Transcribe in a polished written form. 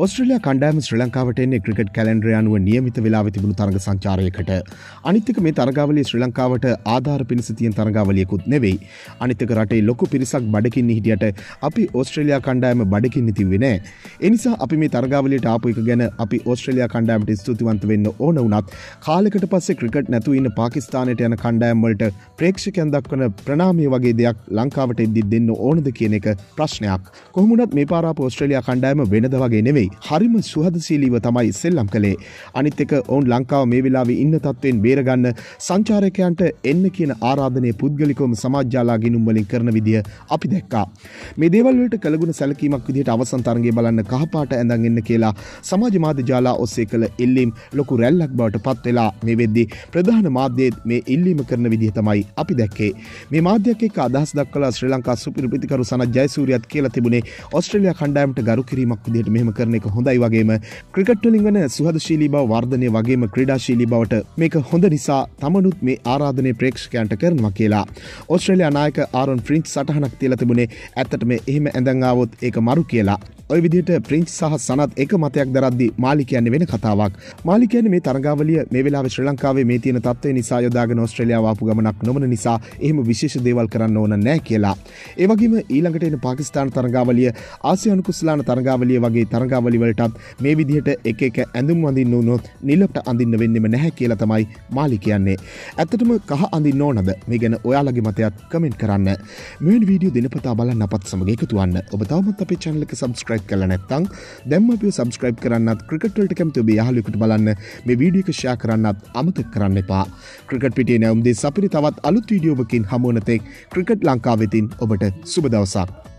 ඔස්ට්‍රේලියා කණ්ඩායම ශ්‍රී ලංකාවට එන්නේ ක්‍රිකට් කැලෙන්ඩරය අනුව නියමිත වෙලාවෙ තිබුණු තරඟ සංචාරයකට. අනිත් එක මේ තරඟාවලිය ශ්‍රී ලංකාවට ආධාර පිණිස තියෙන තරඟාවලියකුත් නෙවෙයි. අනිත් එක රටේ ලොකු පිරිසක් බඩගින්න හිටියට අපි ඕස්ට්‍රේලියා කණ්ඩායම බඩගින්න තිබ්බේ නෑ. ඒ නිසා අපි මේ තරඟාවලියට ආපු එක ගැන අපි ඕස්ට්‍රේලියා කණ්ඩායමට ස්තුතිවන්ත වෙන්න ඕන වුණත් කාලයකට පස්සේ ක්‍රිකට් නැතුව ඉන්න පාකිස්තානයට යන කණ්ඩායම් වලට ප්‍රේක්ෂකයන් දක්වන ප්‍රණාමය වගේ දෙයක් ලංකාවට එද්දි දෙන්න ඕනද කියන එක ප්‍රශ්නයක්. කොහොම වුණත් මේ පාර ආපු ඕස්ට්‍රේලියා කණ්ඩායම වෙනද වගේ නෙවෙයි. හරිම සුහදශීලීව තමයි සෙල්ලම් කළේ. අනිත් එක ඔවුන් ලංකාව මේ වෙලාවේ ඉන්න තත්ත්වයෙන් බේරගන්න සංචාරකයන්ට එන්න කියන ආරාධනය පුද්ගලිකවම සමාජ ජාලා ගිණුම් වලින් කරන විදිය අපි දැක්කා. මේ දේවල් වලට කළගුණ සැලකීමක් විදිහට අවසන් තරඟය බලන්න කහපාට ඇඳන් එන්න කියලා සමාජ මාධ්‍ය ජාලා ඔස්සේ කළ ඉල්ලීම් ලොකු රැල්ලක් බවට පත් වෙලා මේ වෙද්දී ප්‍රධාන මාධ්‍යයේ මේ ඉල්ලීම කරන විදිහ තමයි අපි දැක්කේ. මේ මාධ්‍යයක් එක්ක අදහස් දක්වලා ශ්‍රී ලංකා සුපිරි ප්‍රතිකරු සනත් ජයසූරියත් කියලා තිබුණේ ඕස්ට්‍රේලියා කණ්ඩායමට ගරු කිරීමක් විදිහට මෙහෙම කරන එක හොඳයි වගේම ක්‍රිකට් වලින් වෙන සුහදශීලී බව වර්ධනය වගේම ක්‍රීඩාශීලී බවට මේක හොඳ නිසා තමනුත් මේ ආරාධනය ප්‍රේක්ෂකයන්ට කරනවා කියලා. ඕස්ට්‍රේලියා නායක ආරොන් ෆ්‍රින්ච් සටහනක් තියලා තිබුණේ ඇත්තටම එහෙම ඇඳන් ආවොත් ඒක මරු කියලා. ඔය විදිහට ප්‍රින්ස් සහ සනත් එක මතයක් දරද්දී මාලි කියන්නේ වෙන කතාවක්. මාලි කියන්නේ මේ තරඟාවලිය මේ වෙලාවේ ශ්‍රී ලංකාවේ මේ තියෙන තත්ත්වය නිසා යොදාගෙන ඕස්ට්‍රේලියාව ආපු ගමනක් නොවන නිසා එහෙම විශේෂ දේවල් කරන්න ඕන නැහැ කියලා. ඒ වගේම ඊළඟට එන පාකිස්තාන තරඟාවලිය ආසියානු කුස්ලාන තරඟාවලිය වගේ තරඟාවලි වලටත් මේ විදිහට එක එක ඇඳුම් අඳින්න උනොත් නිලපට අඳින්න වෙන්නෙම නැහැ කියලා තමයි මාලි කියන්නේ. ඇත්තටම කහ අඳින්න ඕනද? මේ ගැන ඔයාලගේ මතයත් කමෙන්ට් කරන්න. මෙවැනි වීඩියෝ දිනපතා බලන්න අපත් සමග එකතු වෙන්න. ඔබ තවමත් අපේ channel එක subscribe කරලා නැත්නම් දැන්ම අපිව subscribe කරන්නත් ක්‍රිකට් වලට කැමති ඔබේ යාළුවෙකුට බලන්න මේ වීඩියෝ එක share කරන්නත් අමතක කරන්න එපා. ක්‍රිකට් පිටියේ නැවුම් දෙස් අපිට තවත් අලුත් වීඩියෝවකින් හමු වන තෙක් ක්‍රිකට් ලංකාවෙතින් ඔබට සුබ දවසක්.